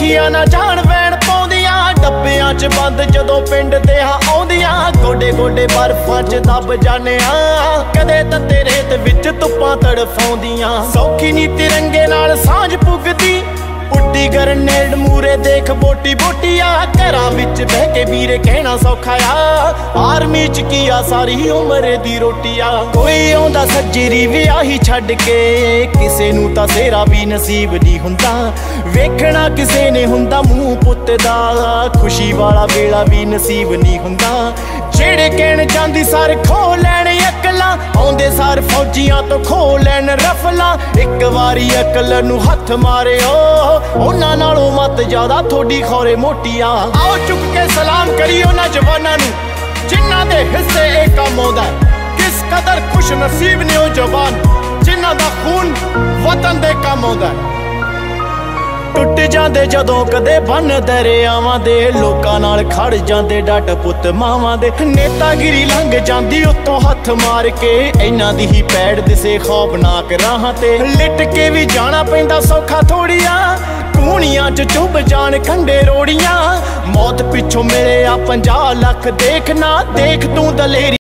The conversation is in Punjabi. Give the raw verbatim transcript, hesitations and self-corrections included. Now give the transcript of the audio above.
ਕੁੜੀਆਂ ਨਾ ਜਾਣ ਵੈਣ ਪਾਉਂਦੀਆਂ, ਡੱਬਿਆਂ 'ਚ ਬੰਦ ਜਦੋਂ ਪਿੰਡ ਤੇ ਹਾਂ ਆਉਂਦੀਆਂ। ਗੋਡੇ ਗੋਡੇ ਬਰਫਾਂ 'ਚ ਦੱਬ ਜਾਨੇ ਆ, ਕਦੇ ਤੱਤੇ ਰੇਤ ਵਿੱਚ ਧੁੱਪਾਂ ਤੜਫਾਉਂਦੀਆਂ। ਸੌਖੀ ਨੀ ਤਿਰੰਗੇ ਨਾਲ ਸਾਂਝ ਪੁੱਗਦੀ, ਉੱਡੀ ਗਰਨੇਡ ਮੂਰੇ ਦੇਖ ਬੋਟੀ ਬੋਟੀਆ। ਘਰਾਂ ਵਿੱਚ ਬਹਿ ਕੇ ਵੀਰੇ ਕਹਿਣਾ ਸੌਖਾ ਆ, ਆਰਮੀ 'ਚ ਕੀ ਆ ਸਾਰੀ ਉਮਰ ਦੀ ਰੋਟੀ ਆ। ਕੋਈ ਆਉਂਦਾ ਸੱਜਰੀ ਵਿਆਹੀ ਛੱਡ ਕੇ, ਕਿਸੇ ਨੂੰ ਤਾਂ ਸੇਰਾ ਵੀ ਨਸੀਬ ਨਹੀਂ ਹੁੰਦਾ। ਵੇਖਣਾ ਕਿਸੇ ਨੇ ਹੁੰਦਾ ਮੂੰਹ ਪੁੱਤ ਦਾ, ਖੁਸ਼ੀ ਵਾਲਾ ਵੇਲਾ ਵੀ ਨਸੀਬ ਨਹੀਂ ਹੁੰਦਾ। ਜਿਹੜੇ ਕਹਿਣ ਜਾਂਦੀ ਸਰ ਖੋ ਲੈਣ ਅਕਲਾਂ, ਆਉਂਦੇ ਸਾਰ ਫੌਜੀਆਂ ਤੋਂ ਖੋ ਲੈਣ ਰਫਲਾਂ। ਇੱਕ ਵਾਰੀ ਅਕਲ ਨੂੰ ਹੱਥ ਮਾਰਿਓ, ਉਹਨਾਂ ਨਾਲੋਂ ਮਤ ਜ਼ਿਆਦਾ ਥੋੜੀ ਖੌਰੇ ਮੋਟੀਆਂ। ਆਓ ਚੁੱਕ ਕੇ ਸਲਾਮ ਕਰੀਏ ਉਹਨਾਂ ਜਵਾਨਾਂ ਨੂੰ, ਜਿਨ੍ਹਾਂ ਦੇ ਹਿੱਸੇ ਇਹ ਕੰਮ ਆਉਂਦਾ। ਕਿਸ ਕਦਰ ਖੁਸ਼ ਨਸੀਬ ਨੇ ਉਹ ਜਵਾਨ, ਜਿਨ੍ਹਾਂ ਦਾ ਖੂਨ ਵਤਨ ਦੇ ਕੰਮ ਆਉਂਦਾ। ਟੁੱਟ ਜਾਂਦੇ ਜਦੋਂ ਕਦੇ ਬੰਨ ਦਰਿਆਵਾਂ ਦੇ, ਲੋਕਾਂ ਨਾਲ ਖੜ ਜਾਂਦੇ ਡਟ ਪੁੱਤ ਮਾਵਾਂ ਦੇ। ਨੇਤਾਗਿਰੀ ਲੰਘ ਜਾਂਦੀ ਉੱਤੋਂ ਹੱਥ ਮਾਰ ਕੇ, ਇਹਨਾਂ ਦੀ ਹੀ ਪੈੜ ਦਿਸੇ ਖੌਫਨਾਕ ਰਾਹਾਂ ਤੇ। ਲਿਟ ਕੇ ਵੀ ਜਾਣਾ ਪੈਂਦਾ ਸੌਖਾ ਥੋੜੀਆਂ, ਕੂਣੀਆਂ 'ਚ ਚੁੱਭ ਜਾਣ ਖੰਡੇ ਰੋੜੀਆਂ। ਮੌਤ ਪਿੱਛੋਂ ਮਿਲੇ ਆ ਪੰਜਾਹ ਲੱਖ, ਦੇਖ ਨਾ ਦੇਖ ਤੂੰ ਦਲੇਰੀ।